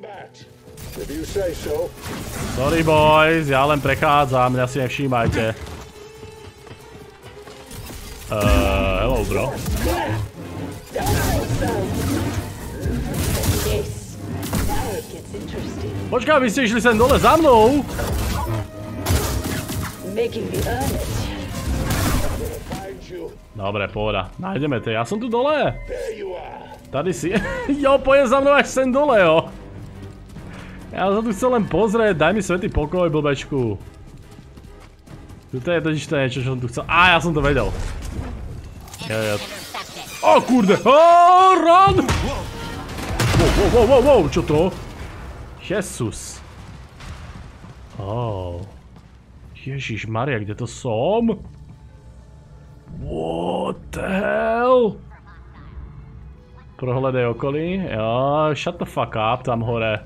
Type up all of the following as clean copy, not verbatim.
Sorry boys, ja len prechádzam, mňa si nevšímajte. Hello bro. Počkaj, vy ste išli sem dole za mnou? Dobre, pohoda. Nájdeme to, ja som tu dole. Tady si... Jo, pojem za mnou až sem dole, jo. Ja som tu chcel len pozrieť, daj mi svätý pokoj, blbečku. Tuto je totiž to niečo, čo som tu chcel... Á, ja som to vedel. Ó, kurde! Ó, run! Wow, čo to? Jesus. Ó. Ježišmaria, kde to som? What the hell? Prohľadaj okolí. Jo, shut the fuck up, tam hore.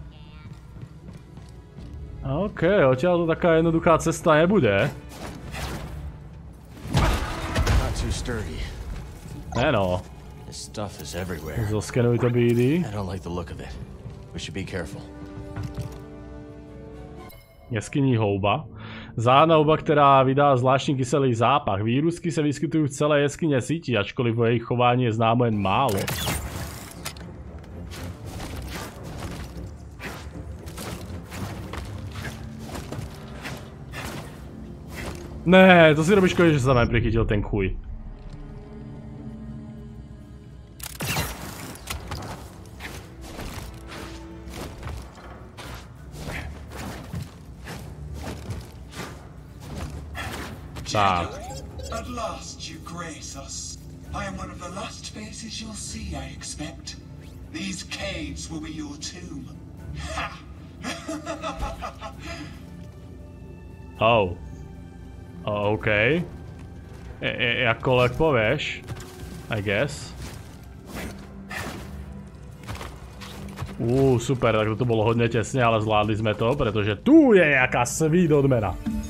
OK, odtiaľ to taká jednoduchá cesta nebude. Éno. Zoskenuj to, BD. Jeskyní houba. Záhadná houba, která vydá zvláštní kyselý zápach. Vírusky se vyskytují v celé jeskyně sítí, ačkoliv o jejich chování je známo jen málo. Ne, to si robíš škoda, že sa tam prichytil ten chuj. Tak. At last you grace us. I am one of the last faces you'll see, I expect. These caves will be your tomb. Ha! Oh. OK. Jakkoliv povieš. I guess. Super, tak to bolo hodne tesne, ale zvládli sme to, pretože tu je nejaká sweet odmena.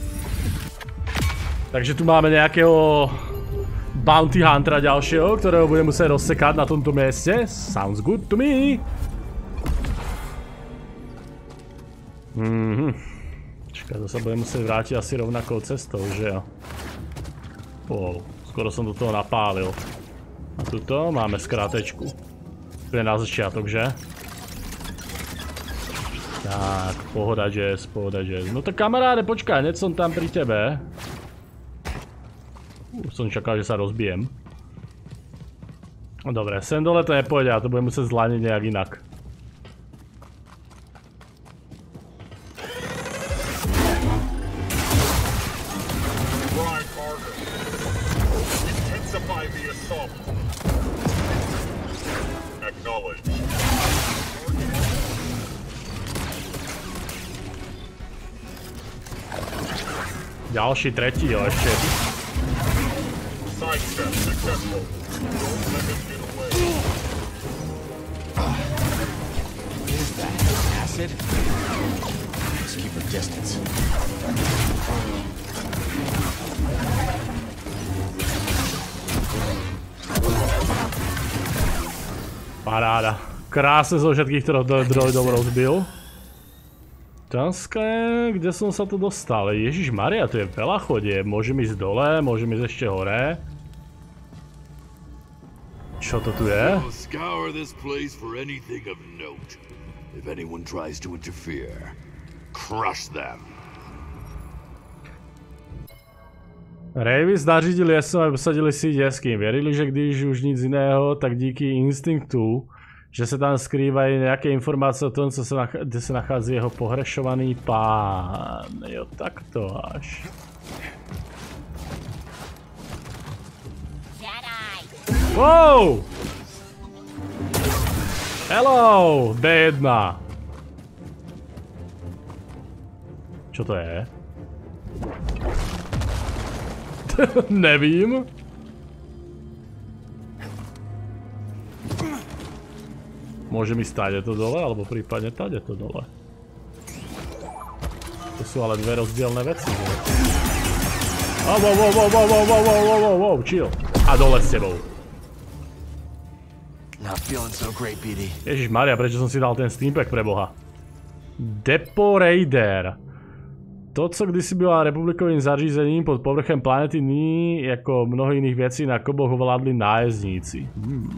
Takže tu máme nejakého bounty huntera ďalšieho, ktorého budem musieť rozsekať na tomto mieste. Sounds good to me. Čakaj, to sa budem musieť vrátiť asi rovnakou cestou, že jo? Wow, skoro som do toho napálil. A tuto máme skrátečku. Tu je na začiatok, že? Tak, pohoda jazz, pohoda jazz. No tak kamaráde, počkaj, hneď som tam pri tebe. Som čakal, že sa rozbijem. No dobre, sem dole to nepôjde, ja to budem musieť zlaniť nejak inak. Ďalší, tretí, jo, ešte. Paráda. Krásne zo všetkých droidov rozbil. Tanska je, kde som sa tu dostal? Ježišmaria, tu je veľa chodieb. Môžem ísť dole, môžem ísť ešte hore. Čo to tu je? Ravis nařídil jezdcům, aby posadili si jeskyň. Věřili, že když už nic jiného, tak díky instinktu, že se tam skrývají nějaké informace o tom, kde se nachází jeho pohrešovaný pán. Jo, tak to až. Wow! Hello, D1. Čo to je? Nevím. Môžem ísť táde to dole, alebo prípadne táde to dole. To sú ale dve rozdielne veci. Wow, chill. A dole s tebou. Ježišmaria, prečo som si dal ten steampack pre boha? Depo Raider. To, co kdysi byla republikovým zařízením pod povrchem planety, nyní, jako mnoho jiných věcí na Koboch ovládli nájezdníci.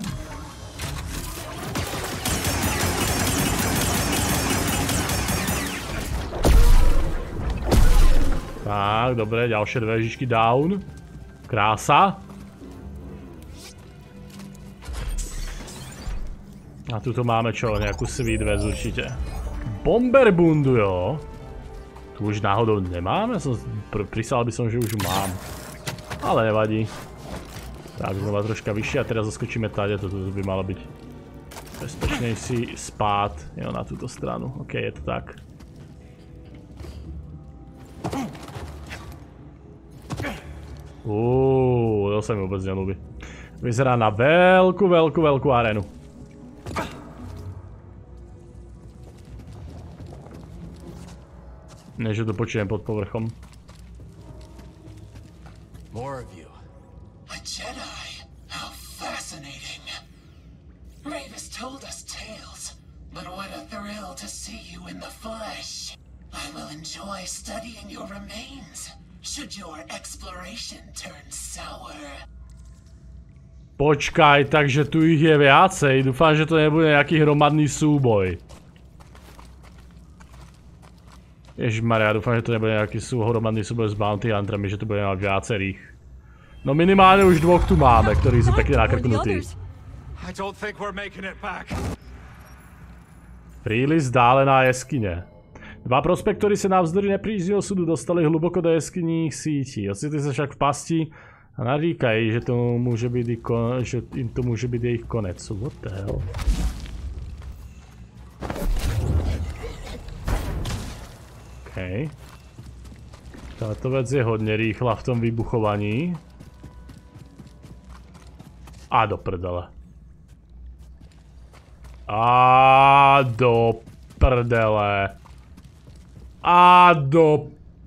Tak, dobre, ďalšie dve žičky down. Krása. A tuto máme čo? Nejakú sweet vec určite. Bomberbundu, jo. Tu už náhodou nemám? Ja som prisal by som, že už ju mám. Ale nevadí. Tak, znova troška vyššie a teraz zaskočíme tady. Toto by malo byť bezpečnejší spát. Jo, na túto stranu. OK, je to tak. To sa mi vôbec nelúbi. Vyzerá na veľkú arénu. Než to počujem pod povrchom. More of you. A Jedi? How fascinating. Ravis told us tales, but what a thrill to see you in the flesh. I will enjoy studying your remains. Should your exploration turn sour. Počkaj, takže tu ich je viacej. Dúfam, že to nebude nejaký hromadný súboj. Ježišmaria, dúfam, že to nebude nejaký hromadný súboj s Bounty Huntermi, že tu bude mať viacerých. No minimálne už dvoch tu máme, ktorí sú pekne nakrknutí. Príliš vzdálená jeskyne. Dva prospektory se navzdory nepříznivému súdu dostali hluboko do jeskyních sítí. Ocitli se však v pasti a naříkají, že jim to může být jejich konec. What the hell? OK. Táto vec je hodně rýchla v tom vybuchovaní. A do prdele. A do prdele. A do...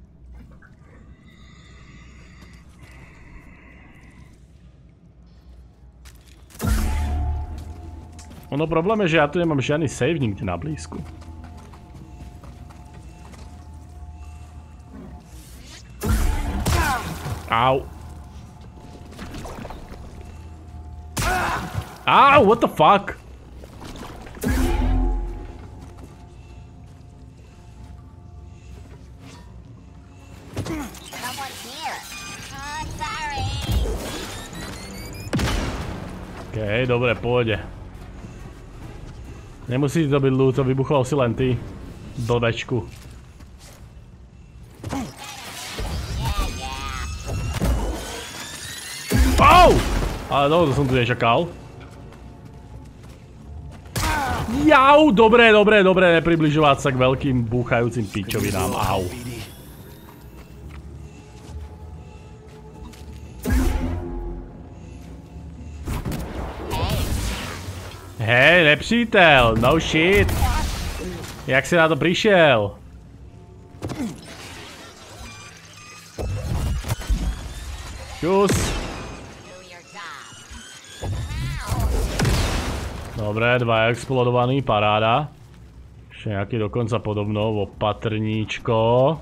Ono problém je, že ja tu nemám žiadny save nikde na blízku. Au. Au, what the fuck? OK, dobre, pôjde. Nemusí to byť ľúto, vybuchoval si len ty. Blbečku. Au! Ale to som tu nečakal. Jau, dobre, nepribližovať sa k veľkým búchajúcim pičovinám. Au. Hej, nepřítel, no shit. Jak si na to prišiel? Čus. Dobre, dva explodovaný, paráda. Ešte nejaký dokonca podobno, opatrníčko.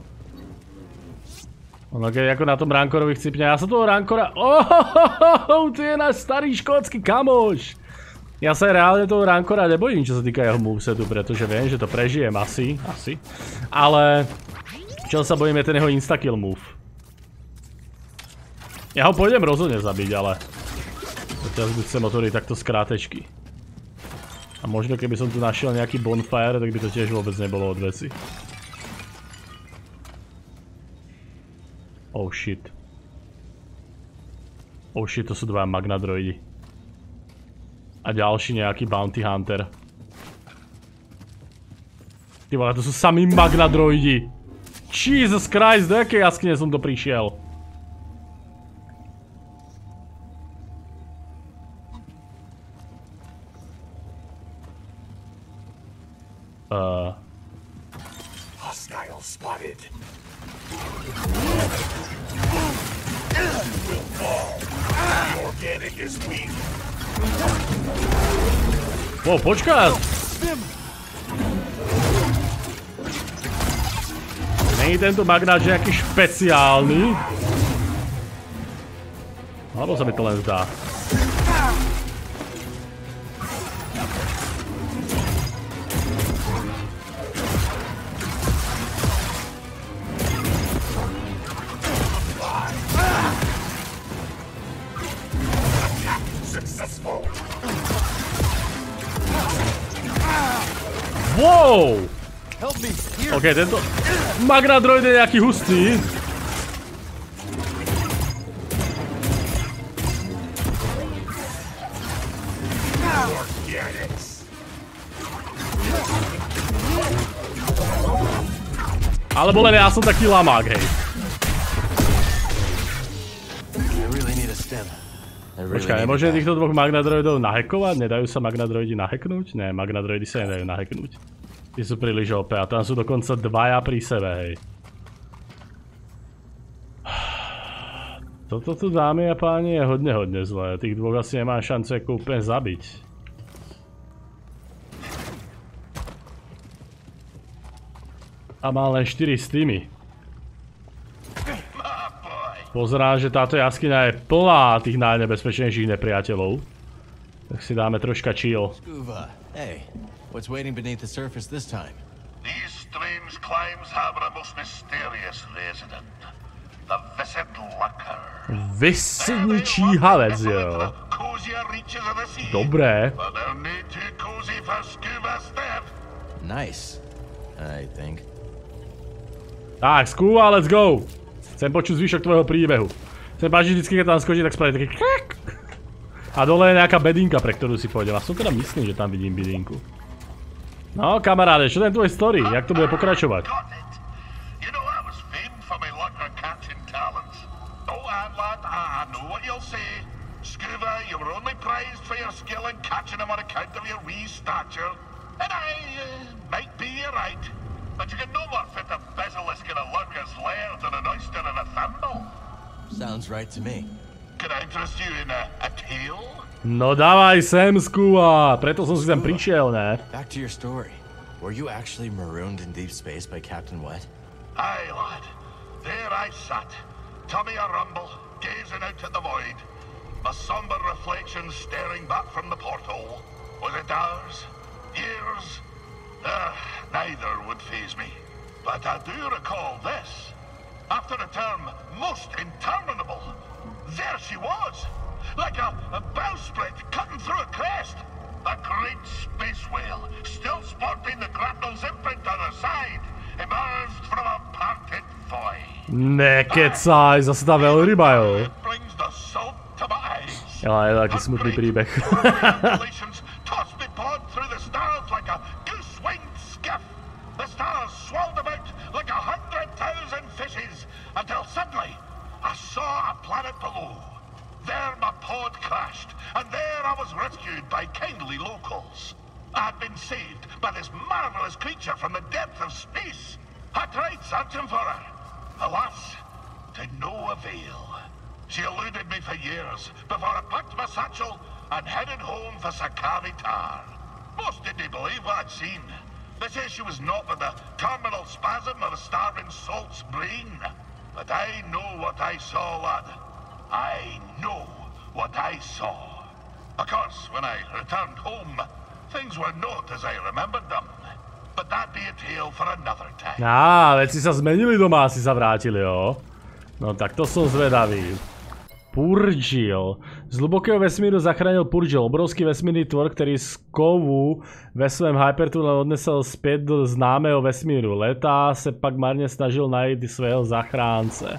Ono keď ako na tom Rancorovi chcipne, ja sa toho Rancora... Tu je náš starý škótsky kamoš. Ja sa reálne toho Rancora nebojím, čo sa týka jeho movesetu, pretože viem, že to prežijem asi. Ale... čo sa bojím je ten jeho instakill move. Ja ho pôjdem rozhodne zabiť, ale... teraz buď chcem otvoriť takto z krátečky. A možno keby som tu našiel nejaký bonfire, tak by to tiež vôbec nebolo od veci. Oh shit. Oh shit, to sú dva magnadroidi. A ďalší nejaký bounty hunter. Ty vole, to sú samí magnadroidi. Jesus Christ, do jakej jaskyne som to prišiel? Hostile spotted. Organic is weak. Wow, počkaj! Není tento magnát nejaký špeciálny? Alebo sa mi to len zdá. Wow! OK, tento magnát droid je nejaký hustý. Alebo len ja som taký lamák, hej. Počkaj, nemôžem týchto dvoch magnadroidov nahackovať? Nedajú sa magnadroidi nahacknúť? Ne, magnadroidi sa nedajú nahacknúť. Tí sú príliš OP a tam sú dokonca dvaja pri sebe, hej. Toto tu, dámy a páni, je hodne zlé. Tých dvoch asi nemá šancu ako úplne zabiť. A má len 4 stými. Pozerám, že táto jaskyňa je plná tých najnebezpečnejších nepriateľov. Tak si dáme troška chill. Hey, what's waiting beneath the surface this time? These strange climes harbor a most mysterious resident. The Viscid Lurker. Vysidničí havec, jo. Dobré. Nice, I think. Tak, Scuba, let's go! Chcem počuť zvyšok tvojho príbehu. Chcem páčiť vždycky, keď tam skočí, tak spraví taký krak. A dole je nejaká bedinka, pre ktorú si pôjdem. A som teda myslím, že tam vidím bedinku. No, kamaráde, čo ten tvoj story? Jak to bude pokračovať? But you can no more fit a basilisk in a lurker's lair than an oyster in a thimble. Sounds right to me. Can I interest you in a tale? No dávaj sem, Scuba, preto som si sem prišiel, ne? Back to your story. Were you actually marooned in deep space by Captain Wet? Aye, lad. There I sat, tummy a-rumble, gazing out at the void. A somber reflection staring back from the porthole. Was it hours? Years? Neither would faze me. But I do recall this. After a term most interminable, there she was, like a bowsprit cutting through a crest. A great space whale, still sporting the grapnel's imprint on her side, emerged from a parted void. Nekecaj, zase tá veľryba, jo. It brings the salt to my eyes. Ale je taký smutný príbeh. Tossed me pod through the stars like a goose-winged skiff. The stars swirled about like 100,000 fishes until suddenly I saw a planet below. There my pod crashed, and there I was rescued by kindly locals. I had been saved by this marvelous creature from the depth of space. I tried searching for her. Alas, to no avail. She eluded me for years before I packed my satchel and headed home for Sakari Tar. Most didn't believe what I'd seen. They say she was not but the terminal spasm of a starving salt's brain. But I know what I saw, lad. I know what I saw. Of course, when I returned home, things were not as I remembered them. But that'd be a tale for another time. Veci sa zmenili doma, asi sa vrátili, jo. No tak to som zvedavý. Purgil. Z hlubokého vesmíru zachránil Purgil, obrovský vesmírny tvor, ktorý z kovu ve svém hypertunelu odnesel späť do známeho vesmíru. Letá se pak marne snažil najít svého zachránce.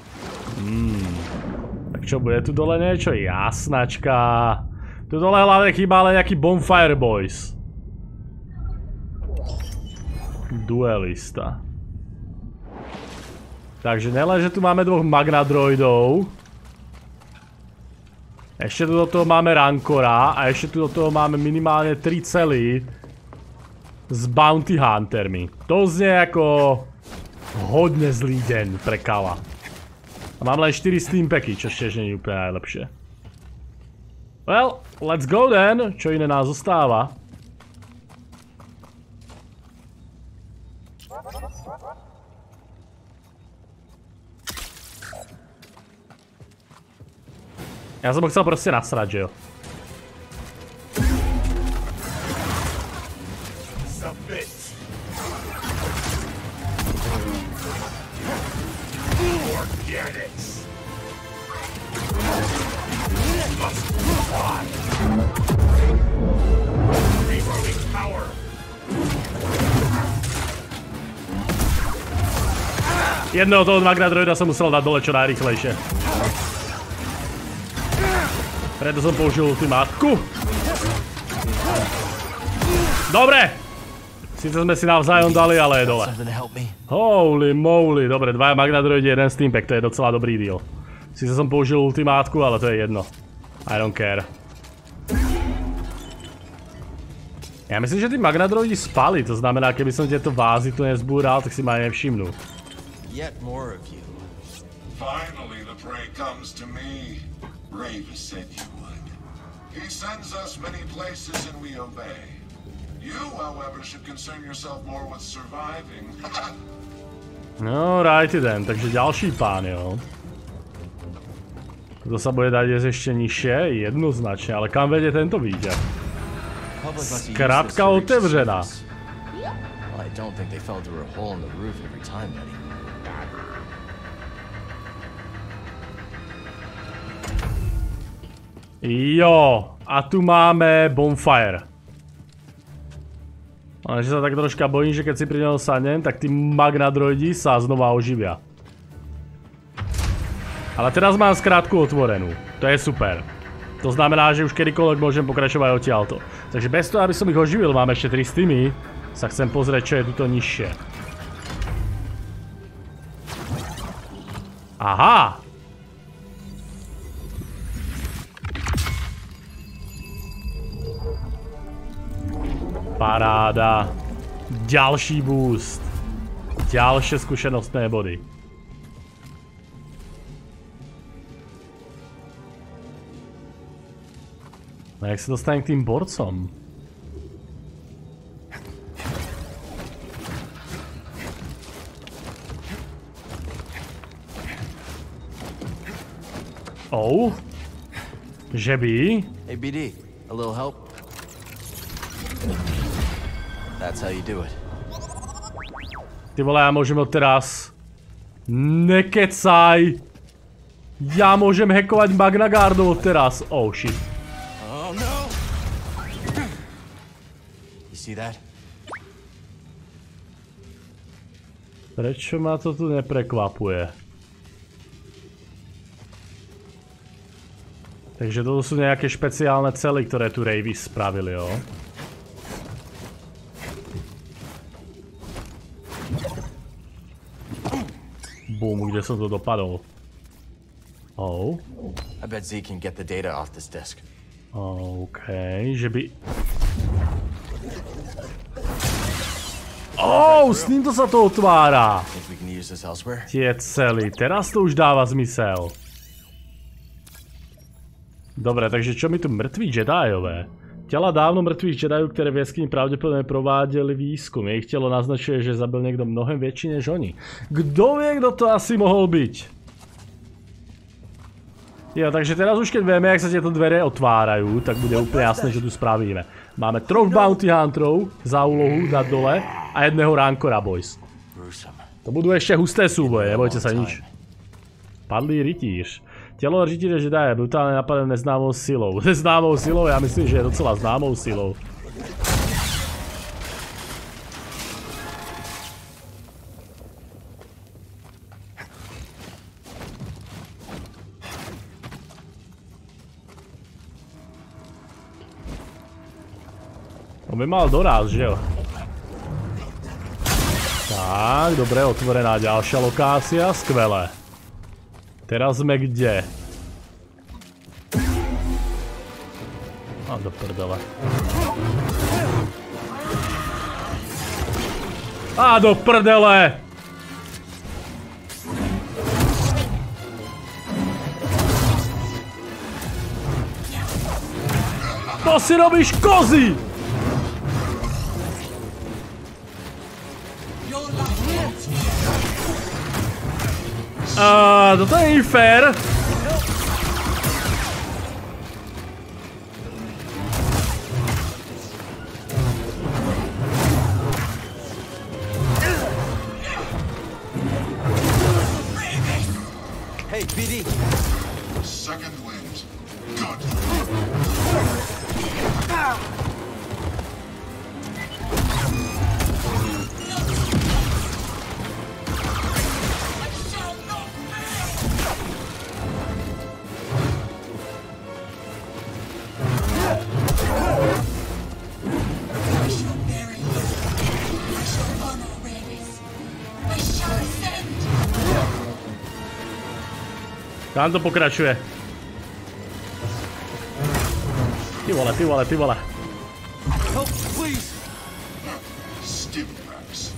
Tak čo, bude tu dole niečo? Jasnačka. Tu dole hlavne chýba ale nejaký Bonfire Boys. Duelista. Takže nelen, že tu máme dvoch magnadroidov. Ešte tu do toho máme Rancora a ešte tu do toho máme minimálne 3 cely s Bounty Huntermi. To znie ako hodne zlý deň pre Kala. A mám len 4 steampacky, čo tiež nie je úplne najlepšie. Well, let's go then. Čo iné nás zostáva? Já jsem ho chcel prostě nasrat, že jo? Jednoho toho Magna droida som musel dať dole čo najrýchlejšie. Preto som použil ultimátku. Dobre! Sice sme si navzájom dali, ale je dole. Holy moly, dobre, 2 Magna droidi, 1 Steampack, to je docela dobrý deal. Sice som použil ultimátku, ale to je jedno. I don't care. Ja myslím, že tí Magna droidi spali, to znamená, keby som tieto vázy tu nezbúral, tak si ma aj nevšimnú. Yet more of you. Finally, the prey comes to me. Ravis said you would. He sends us many places and we obey. You, however, should concern yourself more with surviving. No, righty then, takže ďalší pán, jo. Kto sa bude dať jesť ešte nižšie? Jednoznačne, ale kam vedie tento výťah? Skratka otevřená. Well, I don't think they fell through a hole in the roof every time, buddy. Jo, a tu máme bonfire. Ale že sa tak troška bojím, že keď si pri ňom sadnem, tak tí Magna droidi sa znova oživia. Ale teraz mám skrátku otvorenú. To je super. To znamená, že už kedykoľvek môžem pokračovať odtiaľto. Takže bez toho, aby som ich oživil, mám ešte 3 Steamy, sa chcem pozrieť, čo je tuto nižšie. Aha! Paráda. Ďalší boost. Ďalšie skúsenostné body. No jak sa dostanem k tým borcom? Oh? Že by? Hey BD, a little help? That's how you do it. Ty vole, ja môžem odteraz... Nekecaj! Ja môžem hackovať Magna Guardov odteraz. Oh shit. Oh no! You see that? Prečo ma to tu neprekvapuje? Takže toto sú nejaké špeciálne cely, ktoré tu Ravis spravili, jo? Boom, kde som to dopadol? Oh. I bet Z can get the data off this disk. OK, že by... Oh, s týmto sa to otvára! Tie cely, teraz to už dáva zmysel. Dobre, takže čo mi tu mŕtví Jediové? Tela dávno mŕtvych Jediů, ktoré v jeskyni pravdepodobne prováděli výskum. Jejich telo naznačuje, že zabil niekto mnohem väčší než oni. Kto vie, kto to asi mohol byť? Jo, takže teraz už keď vieme, jak sa tieto dvere otvárajú, tak bude úplne jasné, že tu spravíme. Máme 3 Bounty Hunterov za úlohu dať dole a jedného Rancora, boys. To budú ešte husté súboje, nebojte sa nič. Padlý rytíř. Tělo rytíře Jedi je brutálně napadené neznámou silou. Neznámou silou? Já myslím, že je docela známou silou. On by mal doraz, že jo? Tak, dobré, otvorená ďalšia lokácia, skvelé. Teraz sme kde? A do prdele. A do prdele! To si robíš kozy! Toto je infér. Hey, BD. Second wind. Good. Tam to pokračuje. Ty vole, ty vole, ty vole. Help, please. Stimfax.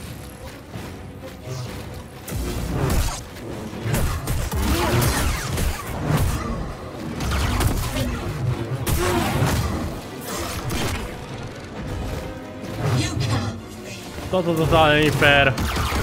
Toto totálne není fér.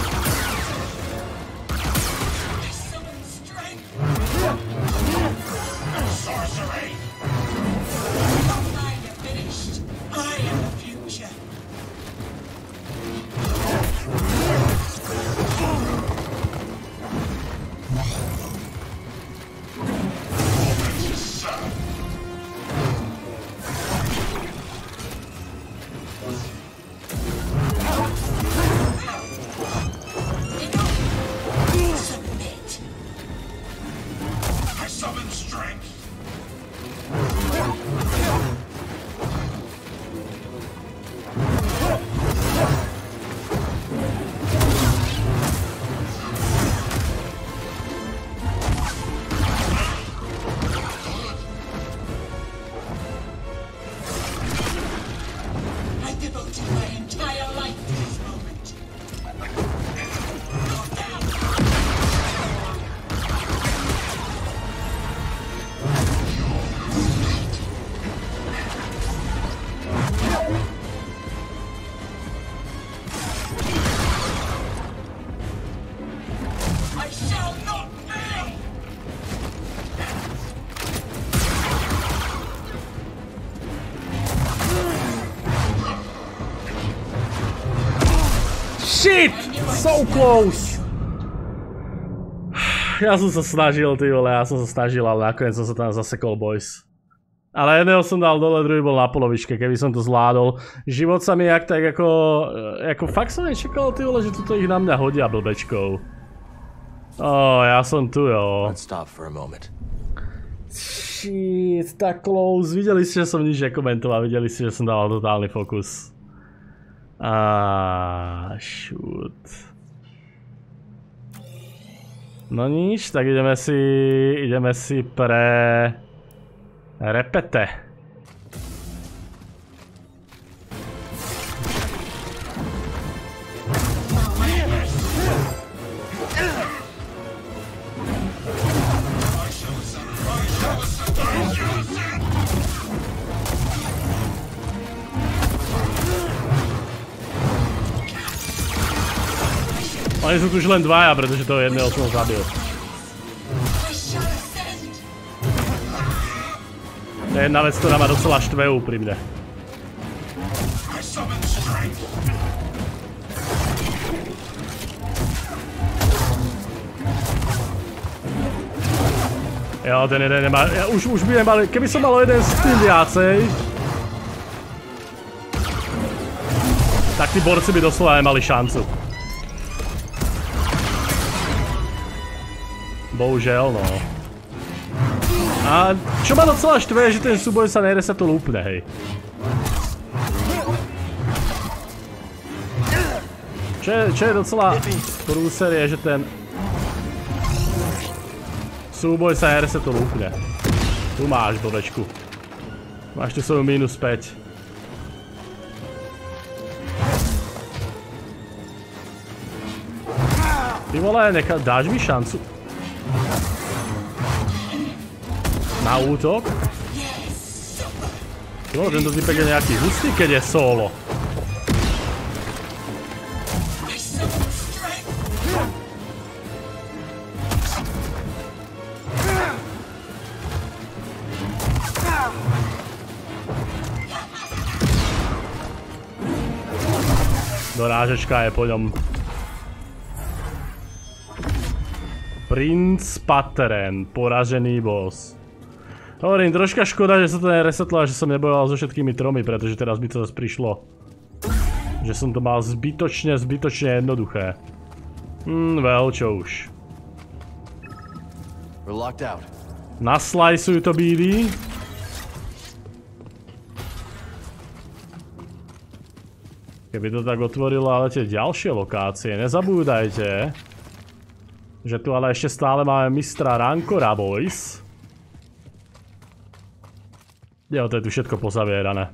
Shit! So close! Ja som sa snažil, ty vole, ale nakoniec som sa tam zasekol, boys. Ale jedného som dal dole, druhý bol na polovičke, keby som to zvládol. Život sa mi jak tak ako fakt som nečakal, ty vole, že tuto ich na mňa hodia blbečkou. Ja som tu, jo. Let's stop for a moment. Shit, tak close. Videli ste, že som nič nekomentoval, videli ste, že som dával totálny fokus. Shoot. No nič, tak ideme si pre repete. Oni sú tu už len dvaja, pretože toho jedného som zabil. To je jedna vec, ktorá ma docela štve úprimne. Jo, ten jeden nemá... Už by nemal... Keby som mal jeden s tým viacej... Tak tí borci by doslova nemali šancu. Bohužel, no. A čo ma docela štve, že ten súboj sa neresetol úplne, hej. Čo je docela prúser je, že ten súboj sa neresetol úplne. Tu máš, blbečku. Máš tu svoju minus 5. Ty vole, dáš mi šancu? Na útok? Jo, tento typek je nejaký hustý, keď je solo. Dorážečka je po ňom. Prince Pateren, poražený boss. Hovorím, troška škoda, že sa to neresetlo a že som nebojoval so všetkými tromi, pretože teraz by to zase prišlo. Že som to mal zbytočne jednoduché. Well, čo už. Naslajsujú to bídy. Keby to tak otvorilo ale tie ďalšie lokácie, nezabúdajte, že tu ale ešte stále máme mistra Rancora, boys. Jo, to je tu všetko pozavierané.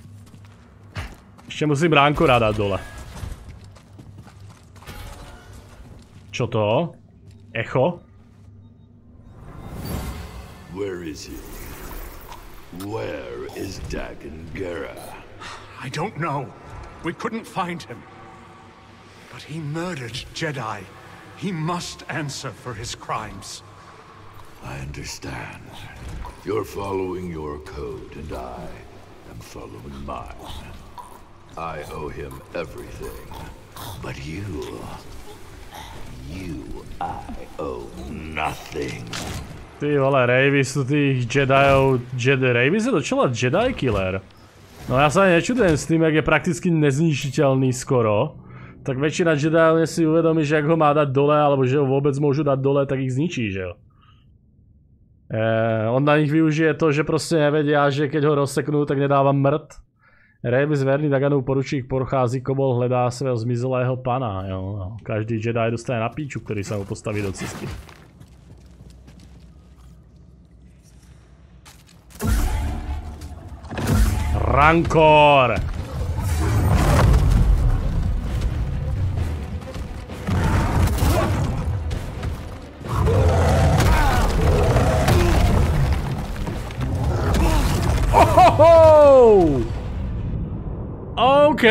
Ešte musím Rancora dať dole. Čo to? Echo? Where is he? Where is Dagon Gera? I don't know. We couldn't find him. But he murdered Jedi. He must answer for his crimes. I understand. You're following your code, and I am following mine. I owe him everything. But you, I owe nothing. Ty vole, Ravy sú tých Jediov... Ravy sa dočala Jedi Killer. No ja sa aj nečudujem s tým, jak je prakticky nezničiteľný skoro. Tak väčšina Jediov si uvedomí, že ak ho má dať dole, alebo že ho vôbec môžu dať dole, tak ich zničí, že jo. On na nich využije to, že proste nevedia, že keď ho rozseknú, tak nedáva mrt. Ravy verný Daganov poručík prochází kobol, hledá svého zmizelého pana, jo. Každý Jedi dostane na píču, ktorý sa mu postaví do cesty. Rancor! Ohoho! OK.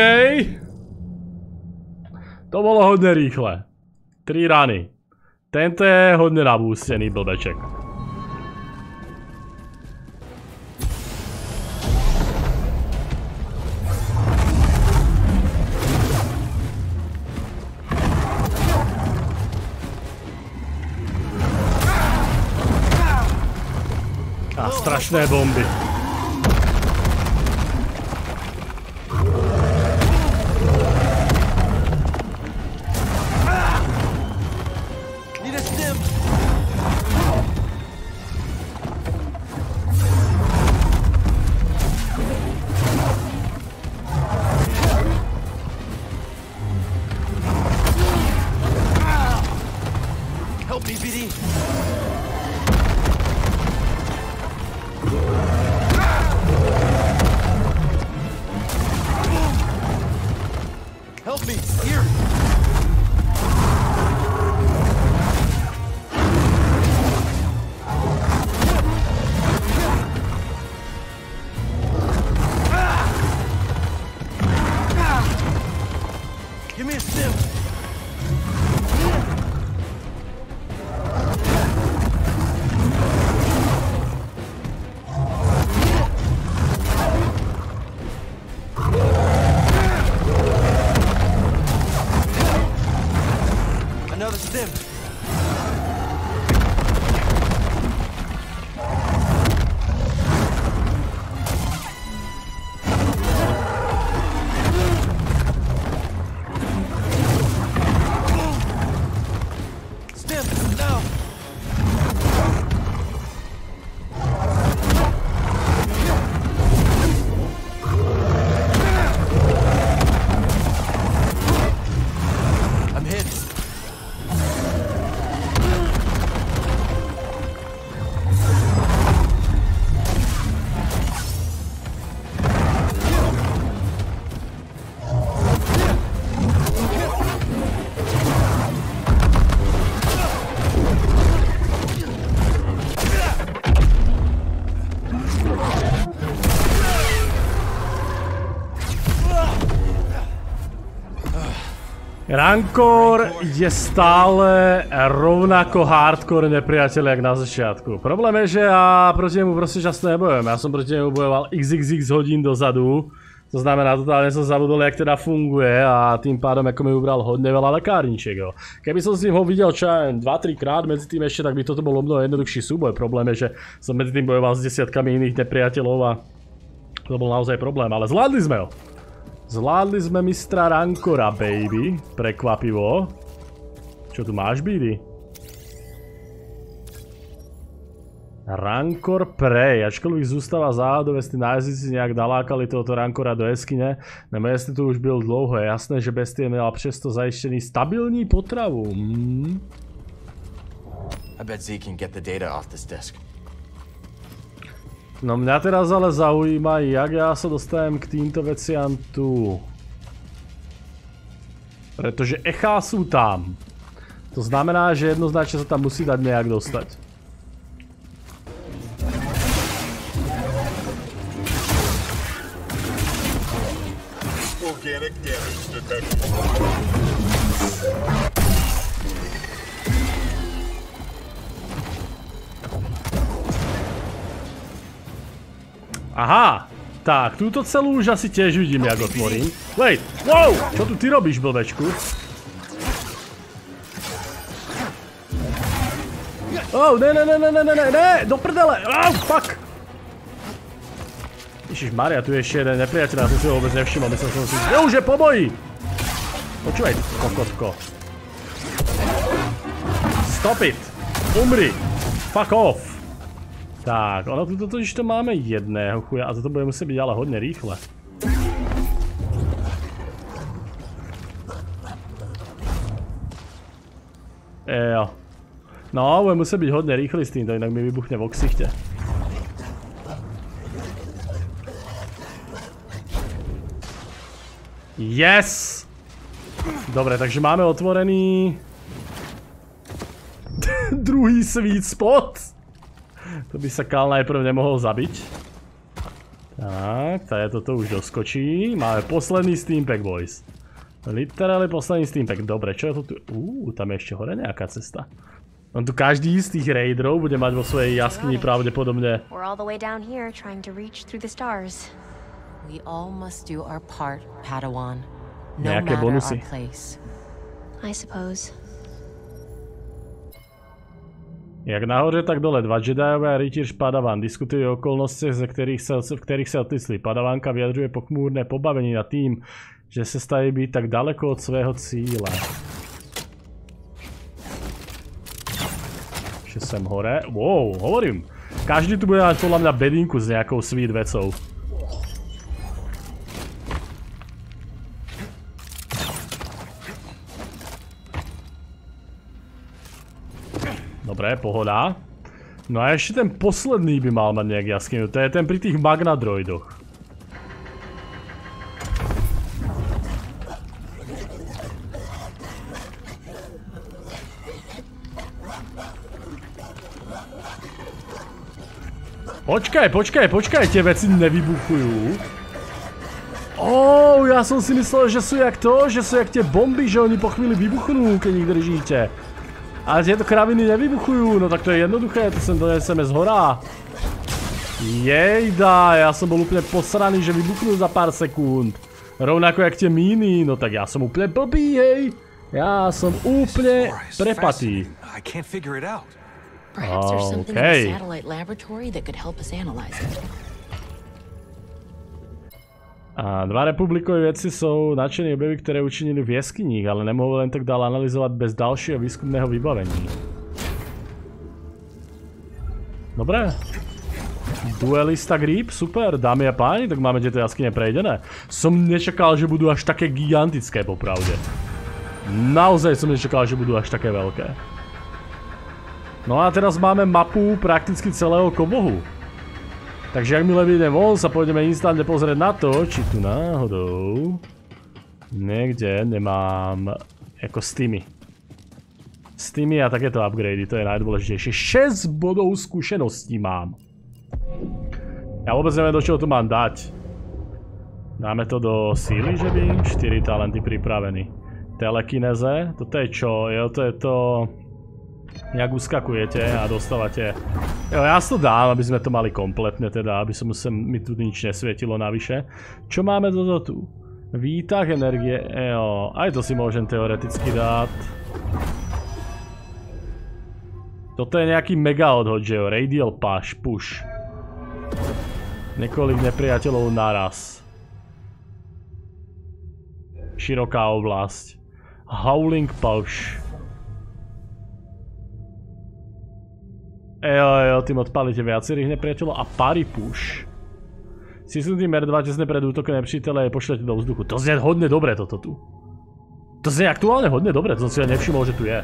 To bolo hodne rýchle. 3 rany. Tento je hodne nabústený blbeček. A strašné bomby. Rancor je stále rovnako hardcore nepriateľ jak na začiatku. Problém je, že ja proti nemu proste často nebojujem. Ja som proti nemu bojoval xxx hodín dozadu. To znamená, totálne som zabudol, jak teda funguje a tým pádom ako mi ubral hodne veľa lekárničiek, jo. Keby som s ním ho videl čo aj 2-3 krát medzi tým ešte, tak by toto bol o mnoho jednoduchší súboj. Problém je, že som medzi tým bojoval s desiatkami iných nepriateľov a to bol naozaj problém, ale zvládli sme ho. Zvládli sme mistra Rancora, baby. Prekvapivo. Čo tu máš, Bídy? Rancor Prey, ačkoliv zůstává záhadové, jestli nájezdníci nějak nalákali tohoto Rancora do jeskyně, nebo jestli tu už byl dlouho, je jasné, že bestie měla přesto zajištěný stabilní potravu. I bet Z can get the data off this disk. No mňa teraz ale zaujíma, jak ja sa dostanem k týmto veciam tu. Pretože echá sú tam. To znamená, že jednoznačne sa tam musí dať nejak dostať. Organic damage detected. Aha! Tak, túto celú už asi tiež vidím, jak otvorím. Wait! Wow! Čo tu ty robíš, blbečku? Oh, ne, do prdele! Oh, fuck! Ježišmaria, tu je ešte jeden nepriateľ, ja som si ho vôbec nevšimol, myslel som si, že už je po boji! Počúvaj, kokotko. Stop it! Umri! Fuck off! Tak, ono tu totiž to máme jedného chuja a toto bude musieť byť ale hodne rýchle. Jo. No, bude musieť byť hodne rýchly s týmto, inak mi vybuchne vo ksichte. Yes! Dobre, takže máme otvorený druhý sweet spot. To by sa Kal najprv nemohol zabiť. Tak, tady toto už doskočí. Máme posledný steampack, boys. Literálne posledný steampack. Dobre, čo je to tu? Tam je ešte hore nejaká cesta. On tu každý z tých raiderov bude mať vo svojej jaskyni pravdepodobne. We're all the way down here trying to reach through the stars. We all must do our part, Padawan. No Nejaké matter bonusy. our place. I suppose. Jak nahoře, tak dole. Dva Jediové a rytíř Padawan diskutují o okolnostech, v kterých se otisli. Padawanka vyjadřuje pochmúrne pobavení nad tým, že se staví být tak daleko od svého cíle. Že sem hore. Wow, hovorím. Každý tu bude mať podľa mňa bedinku s nejakou sweet vecou. Dobre, pohoda. No a ešte ten posledný by mal mať nejak jaskyňu. To je ten pri tých magnadroidoch. Počkaj, tie veci nevybuchujú. Ja som si myslel, že sú jak to, že sú jak tie bomby, že oni po chvíli vybuchnú, keď ich držíte. Ale tieto kraviny nevybuchujú, no tak to je jednoduché, to sem doneseme z hora. Jejda, ja som bol úplne posraný, že vybuchnú za pár sekúnd. Rovnako jak tie míny, no tak ja som úplne blbý, hej. Ja som úplne prepatý. Perhaps there's something in the satellite laboratory that could help us analyze it. A dva republikové vedci sú nadšení objevy, ktoré učinili v jeskyních, ale nemohli len tak dál analyzovať bez dalšieho výskumného vybavení. Dobre. Duelista Grip, super, dámy a páni, tak máme tieto jaskyne prejdené. Som nečakal, že budú až také gigantické, popravde. Naozaj som nečakal, že budú až také veľké. No a teraz máme mapu prakticky celého Kobohu. Takže ak mi vyjdem von, sa pôjdeme instantne pozrieť na to, či tu náhodou niekde nemám ako Steamy a takéto upgrady, to je najdôležitejšie. 6 bodov skúseností mám. Ja vôbec neviem, do čoho to mám dať. Dáme to do síly, že by? 4 talenty pripravení. Telekineze, toto je čo? Jo, to je to... Jak uskakujete a dostávate... Jo, ja si to dám, aby sme to mali kompletne teda, aby som mi tu nič nesvietilo navyše. Čo máme toto tu? Výtah energie, jo, aj to si môžem teoreticky dať. Toto je nejaký mega odhod, že jo, radial push. Niekoľko nepriateľov naraz. Široká oblasť. Howling push. Jo, tým odpálite viacerých nepriateľov a parry push. Stisnutým R2 tesne pred útokom nepřítele je pošlete do vzduchu. To znie hodne dobre toto tu. To znie aktuálne hodne dobre, to som si ja nevšimol, že tu je.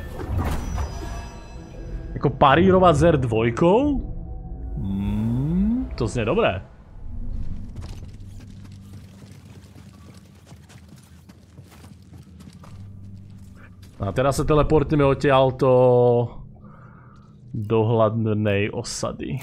Jako parírovať s R2? To znie dobré. A teraz sa teleportneme odtiaľto do hladnej osady.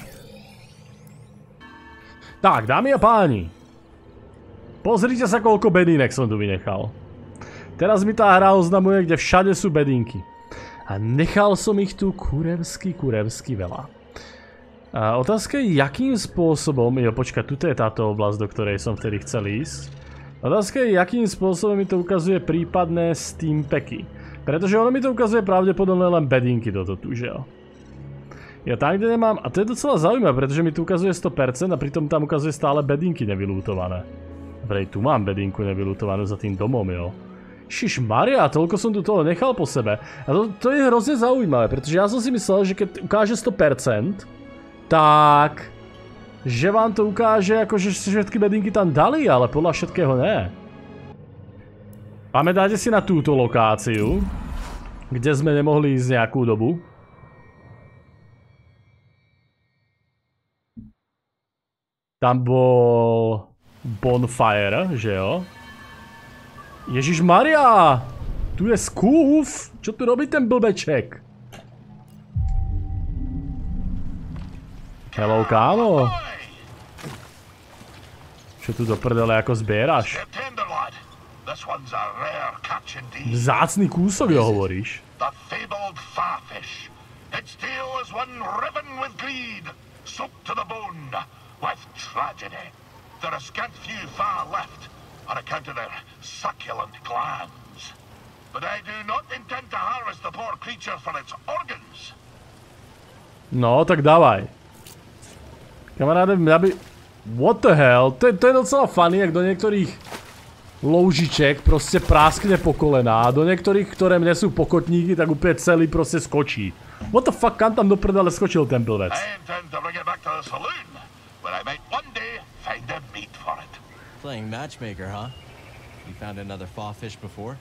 Tak, dámy a páni. Pozrite sa, koľko bedínek som tu vynechal. Teraz mi tá hra oznamuje, kde všade sú bedínky. A nechal som ich tu kurevsky veľa. A otázka je, jakým spôsobom... Jo, počkaj, tuto je táto oblasť, do ktorej som vtedy chcel ísť. Otázka je, jakým spôsobom mi to ukazuje prípadné Steam packy. Pretože ono mi to ukazuje pravdepodobne len bedínky toto tu, že jo. Ja tam, kde nemám, a to je docela zaujímavé, pretože mi tu ukazuje 100% a pritom tam ukazuje stále bedinky nevylútované. Vrej, tu mám bedinku nevylútovanú za tým domom, jo. Šišmaria, toľko som tu toho nechal po sebe. A to je hrozne zaujímavé, pretože ja som si myslel, že keď ukáže 100%, tak... že vám to ukáže, akože všetky bedinky tam dali, ale podľa všetkého ne. Pamätáte si na túto lokáciu, kde sme nemohli ísť nejakú dobu? Tam bol bonfire, že jo? Ježišmaria! Tu je skúf! Čo tu robí ten blbeček? Hello, kámo. Čo tu do prdele ako zbieraš? Vzácny kúsok, jo hovoríš. With tragedy, there are scant few far left on account of their succulent glands. But I do not intend to harvest the poor creature for its organs. No, tak dávaj. Kamaráde, mňa by... What the hell? To je docela funny, jak do niektorých loužiček proste práskne po kolená a do niektorých, ktoré mne sú pokotníky, tak úplne celý proste skočí. What the fuck, kam tam do prdele skočil ten blbec? I intend to bring it back to the saloon. Where I might one day find a meat for it. Playing matchmaker, huh? You found another fawfish before?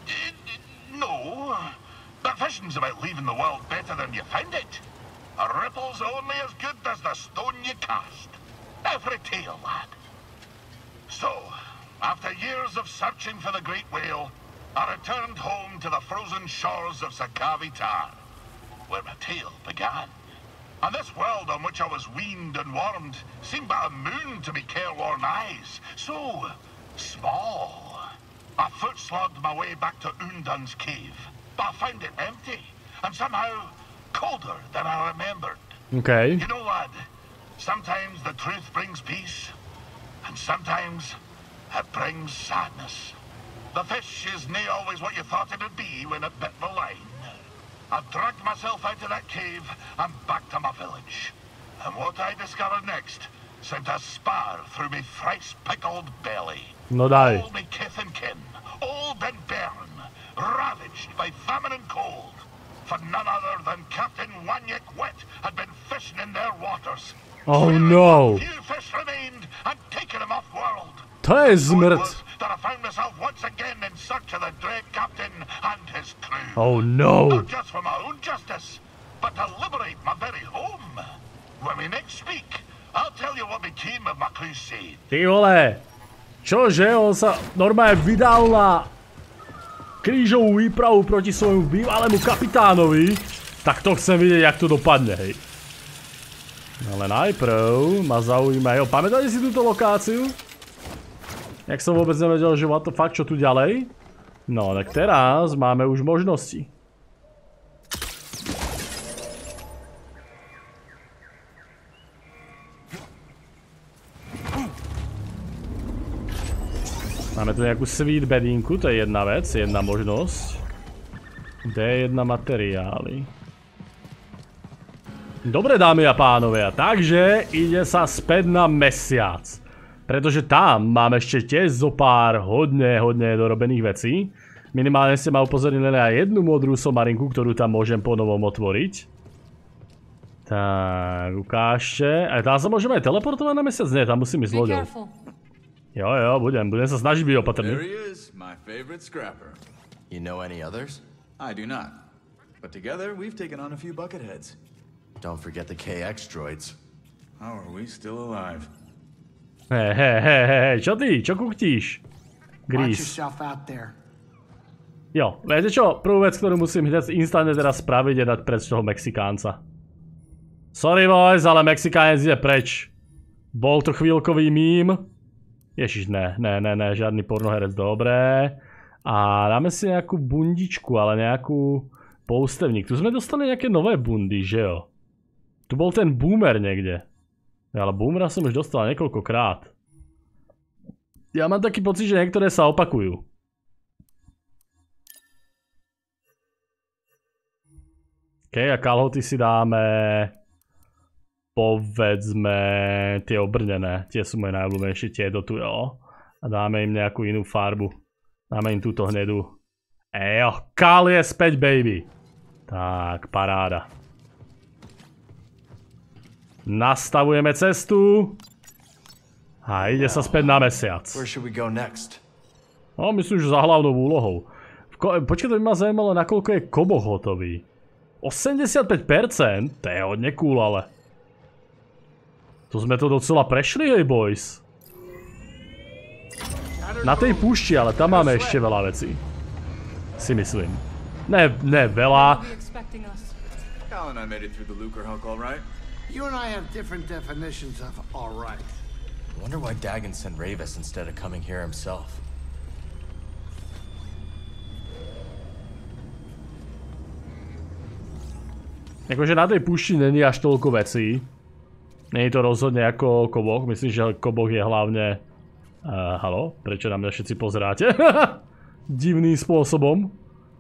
No. But fishing's about leaving the world better than you found it. A ripple's only as good as the stone you cast. Now for a tale, lad. So, after years of searching for the great whale, I returned home to the frozen shores of Sakavi Tar, where my tale began. And this world on which I was weaned and warmed seemed but a moon to me careworn eyes. So small. I foot-slogged my way back to Undun's cave, but I found it empty, and somehow colder than I remembered. Okay. You know, lad, sometimes the truth brings peace, and sometimes it brings sadness. The fish is nae always what you thought it'd be when it bit the line. I dragged myself out of that cave and back to my village. And what I discovered next sent a spar through me thrice-pickled belly. No daj. All me kith and kin, old and barren, ravaged by famine and cold. For none other than Captain Wanyek Wet had been fishing in their waters. Oh no. Few fish remained and taken him off world. To je zmrt. That I found myself once again in search of the dread captain and his crew. Oh no. Not just for my own justice, but to liberate my very home. When we next speak, I'll tell you what became of my crusade. Ty vole. Čože? On sa normálne vydal na krížovú výpravu proti svojmu bývalému kapitánovi. Tak to chcem vidieť, jak to dopadne, hej. Ale najprv ma zaujíma, jo, pamätáte si túto lokáciu? Jak som vôbec nevedel, že what the fuck, čo tu ďalej? No, tak teraz máme už možnosti. Máme tu nejakú sweet bedinku, to je jedna vec, jedna možnosť. D1 materiály. Dobre, dámy a pánovia, takže ide sa späť na mesiac. Pretože tam mám ešte tiež zo pár hodne dorobených vecí. Minimálne ste ma upozornili na jednu modrú somarinku, ktorú tam môžem ponovom otvoriť. Tak, ukážte. A tam sa môžeme aj teleportovať na mesiac? Nie, tam musím ísť loďou. Jo, budem sa snažiť byť opatrný. There he is, my favorite scrapper. You know any others? I do not. But together, we've taken on a few bucketheads. Don't forget the KX droids. How are we still alive? Hej, čo ty? Čo kuchtíš? Gris. Jo, viete čo? Prvú vec, ktorú musím hneď instantne teraz spraviť, je dať preč toho Mexikánca. Sorry boys, ale Mexikánec ide preč. Bol to chvíľkový mím. Ježiš, ne, žiadny pornoherec, dobré. A dáme si nejakú bundičku, ale nejakú poustevník. Tu sme dostali nejaké nové bundy, že jo? Tu bol ten boomer niekde. Ale boomera som už dostal niekoľkokrát. Ja mám taký pocit, že niektoré sa opakujú. OK, a kalhoty si dáme... Povedzme tie obrnené, tie sú moje najobľúbenejšie, tieto tu, jo. A dáme im nejakú inú farbu. Dáme im túto hnedú. Ejo, Kal je späť, baby. Tak, paráda. Nastavujeme cestu. A ide sa späť na mesiac. No, myslím, že za hlavnou úlohou. Počkaj, to by ma zaujímalo, nakoľko je Koboh hotový. 85%? To je hodne cool, ale... To sme to docela prešli, hej boys. Na tej púšti, ale tam máme ešte veľa vecí. Si myslím. Ne veľa. Cal and I made it through the Lucrehulk all right. You and I have different definitions of all right. I wonder why Dagan sent Ravis instead of coming here himself. Akože na tej púšti není až toľko vecí. Nie je to rozhodne ako Koboh, myslím, že Koboh je hlavne... Haló? Prečo na mňa všetci pozeráte? Divným spôsobom.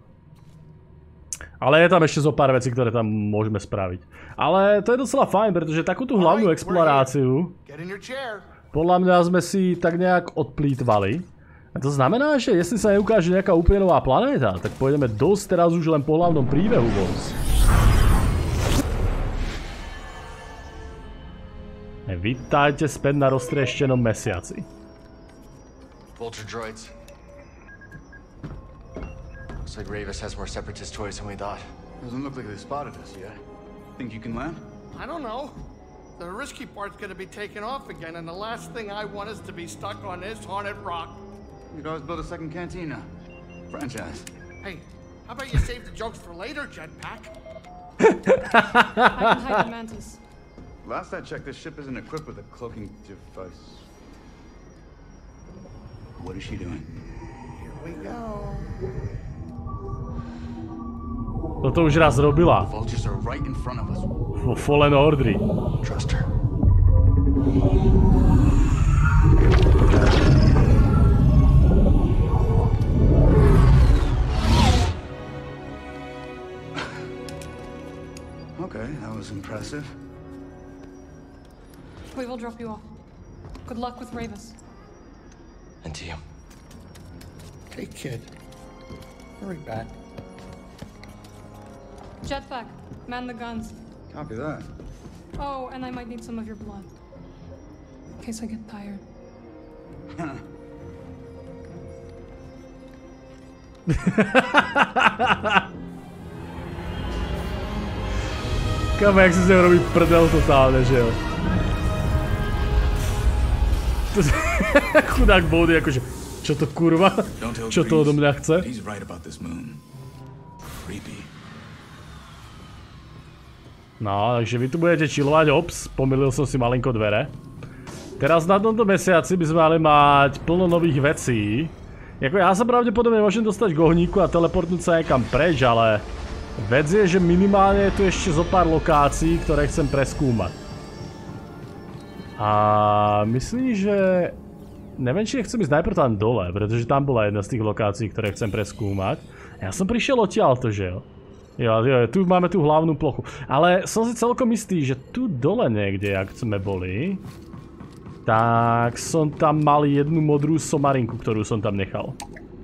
Ale je tam ešte zo pár vecí, ktoré tam môžeme spraviť. Ale to je docela fajn, pretože takú tú hlavnú exploráciu... Podľa mňa sme si tak nejak odplýtvali. A to znamená, že jestli sa neukáže nejaká úplne nová planéta, tak pôjdeme dosť teraz už len po hlavnom príbehu, boys. Vítajte späť na roztrieštenom mesiaci. Vulture droids. Looks like Ravis has more separatist toys than we thought. Doesn't look like they spotted us yet. Think you can land? I don't know. The risky part's gonna be taken off again, and the last thing I want is to be stuck on this haunted rock. You could always build a second cantina. Franchise. Hey, how about you save the jokes for later, Jetpack? I can hide the mantis. Last I checked, this ship isn't equipped with a cloaking device. What is she doing? Here we go. Toto už raz robila. Vultures are right in front of us. Vo Fallen Order. Trust her. Okay, that was impressive. We will drop you off. Good luck with Ravis. And to you. Hey, kid. Hurry back. Jetpack, man the guns. Copy that. Oh, and I might need some of your blood. In case I get tired. Kámo, jak si z něho robí prdel totálně, že jo? Chudák Bodhi, jakože, čo to kurva? Čo to odo mňa chce? No, takže vy tu budete chillovať, ops, pomýlil som si malinko dvere. Teraz na tomto mesiaci by sme mali mať plno nových vecí. Jako ja sa pravdepodobne môžem dostať k ohníku a teleportnúť sa niekam preč, ale vec je, že minimálne je tu ešte zo pár lokácií, ktoré chcem preskúmať. A myslím, že neviem, či chcem ísť najprv tam dole, pretože tam bola jedna z tých lokácií, ktoré chcem preskúmať. Ja som prišiel odtiaľto, že jo? Jo, tu máme tú hlavnú plochu. Ale som si celkom istý, že tu dole niekde, jak sme boli, tak som tam mal jednu modrú somarinku, ktorú som tam nechal.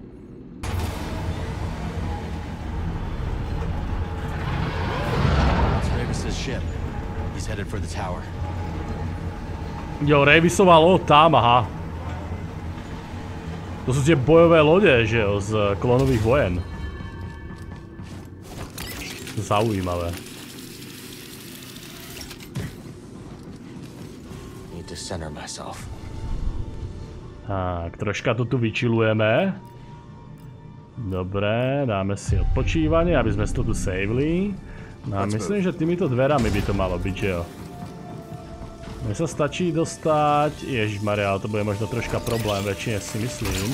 Jo, Ravisová loď tam, aha. To sú tie bojové lode, že jo, z klonových vojen. Zaujímavé. Tak, troška to tu vyčilujeme. Dobre, dáme si odpočívanie, aby sme si to tu saveli. No a myslím, že týmito dverami by to malo byť, že jo. Mne sa stačí dostať... Ježišmaria, ale to bude možno troška problém, väčšine si myslím.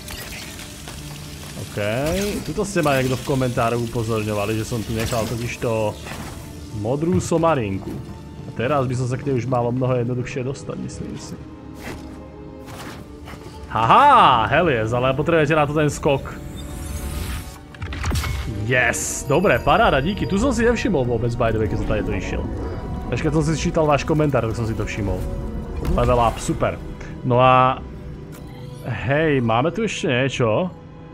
OK, tuto ste ma niekto v komentároch upozorňovali, že som tu nechal totižto modrú somarinku. A teraz by som sa k nej už malo mnoho jednoduchšie dostať, myslím si. Haha, hell yes, ale potrebujete na to ten skok. Yes, dobre, paráda, díky. Tu som si nevšimol vôbec, by the way, keď som tady to išiel. Až keď som si čítal váš komentár, tak som si to všimol. Level up, super. No a... Hej, máme tu ešte niečo.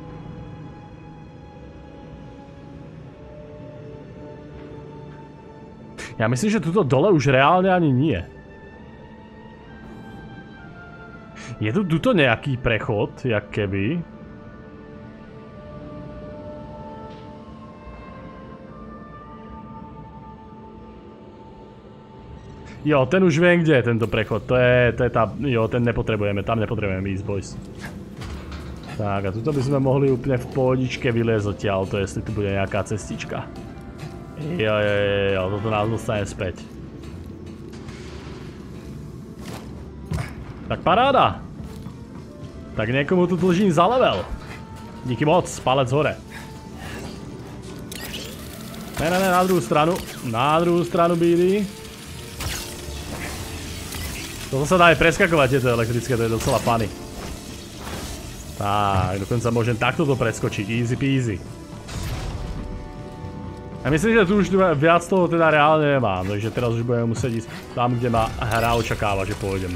Ja myslím, že tuto dole už reálne ani nie. Je tu tuto nejaký prechod, jak keby. Jo, ten už viem, kde je tento prechod. To je tá... Jo, ten nepotrebujeme, tam nepotrebujeme ísť, boys. Tak, a tuto by sme mohli úplne v pohodičke vyliezť odtiaľto, jestli tu bude nejaká cestička. Jo, toto nás dostane späť. Tak paráda. Tak niekomu tu dlžím za level. Díky moc, palec hore. Ne, na druhú stranu. Na druhú stranu, BD. Toto sa dá aj preskakovať, tieto elektrické, to je docela funny. Tak, dokonca môžem takto to preskočiť, easy peasy. A myslím, že tu už viac toho teda reálne nemám, takže teraz už budeme musieť ísť tam, kde ma hra očakáva, že pôjdem.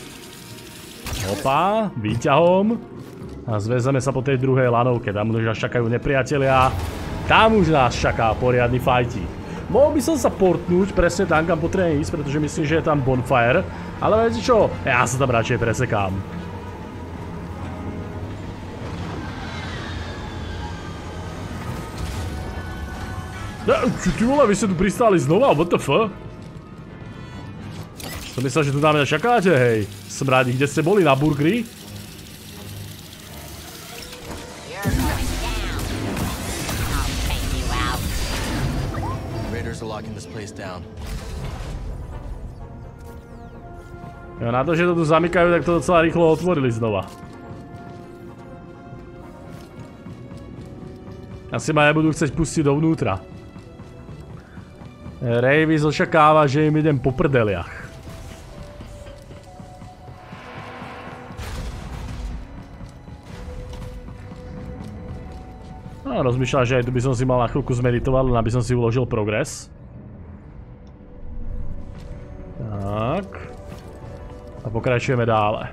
Opa, výťahom. A zväzeme sa po tej druhej lanovke, tam už nás čakajú nepriatelia. Tam už nás čaká poriadny fajtík. Mohol by som sa portnúť presne tam, kam potrebujem ísť, pretože myslím, že je tam bonfire. Ale viete čo? Ja sa tam radšej presekám. Ty vole, vy ste tu pristáli znova, what the fuck? Som myslel, že tu na mňa čakáte, hej. Smrádi, kde ste boli, na burgeri? Jo, na to, že to tu zamykajú, tak to docela rýchlo otvorili znova. Asi ma nebudú chcieť pustiť dovnútra. Ravis očakáva, že im idem po prdeliach. No, rozmýšľam, že aj tu by som si mal na chvíľku zmeditovať, len aby som si uložil progres. Tak. A pokračujeme dále.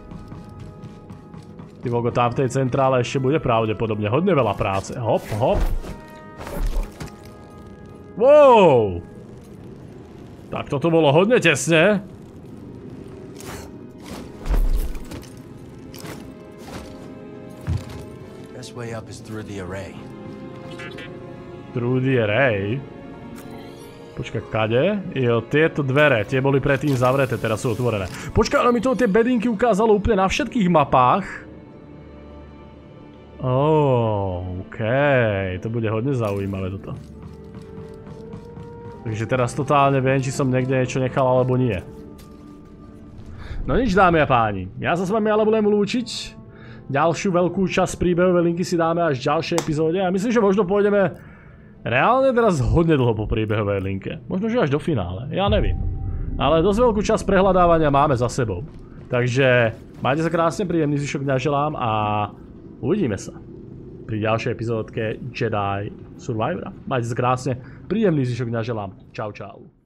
Ty vogo, tam v tej centrále ešte bude pravdepodobne hodne veľa práce. Hop, hop. Wow! Tak toto bolo hodne tesne. Best way up is through the array. Through the array? Počkaj, kade? Jo, tieto dvere, tie boli predtým zavreté, teraz sú otvorené. Počkaj, ale mi to tie bedinky ukázalo úplne na všetkých mapách. Okej, to bude hodne zaujímavé toto. Takže teraz totálne viem, či som niekde niečo nechal alebo nie. No nič, dámy a páni, ja sa s vami ale budem lúčiť. Ďalšiu veľkú časť príbehovej linky si dáme až v ďalšej epizóde a myslím, že možno pôjdeme reálne teraz hodne dlho po príbehovej linke. Možno, že až do finále, ja neviem. Ale dosť veľkú časť prehľadávania máme za sebou. Takže Majte sa krásne, príjemný zvyšok dňa želám a uvidíme sa pri ďalšej epizódke Jedi Survivora. Majte sa krásne, príjemný zvyšok dňa želám. Čau, čau.